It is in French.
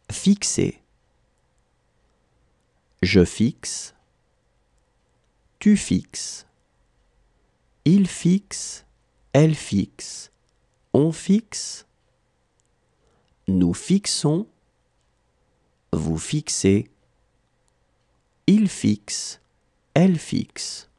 Fixer. Je fixe. Tu fixes. Il fixe. Elle fixe. On fixe. Nous fixons. Vous fixez. Il fixe. Elle fixe.